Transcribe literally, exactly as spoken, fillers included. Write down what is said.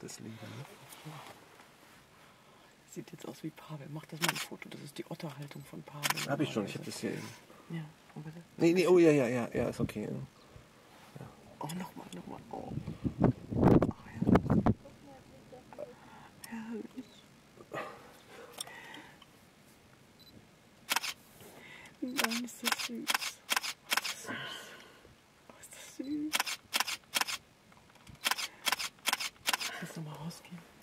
das Leben. Ne? Sieht jetzt aus wie Pavel. Mach das mal ein Foto. Das ist die Otterhaltung von Pavel. Hab ich schon, ich habe das hier eben. Ja, aber das Nee, nee, oh ja, ja, ja, ja, ist okay. Ja. Oh, nochmal, nochmal. Oh. Oh, herrlich. Herrlich. Nein, ist das süß. Oh, ist das süß. Oh, ist das süß. Lass nochmal rausgehen.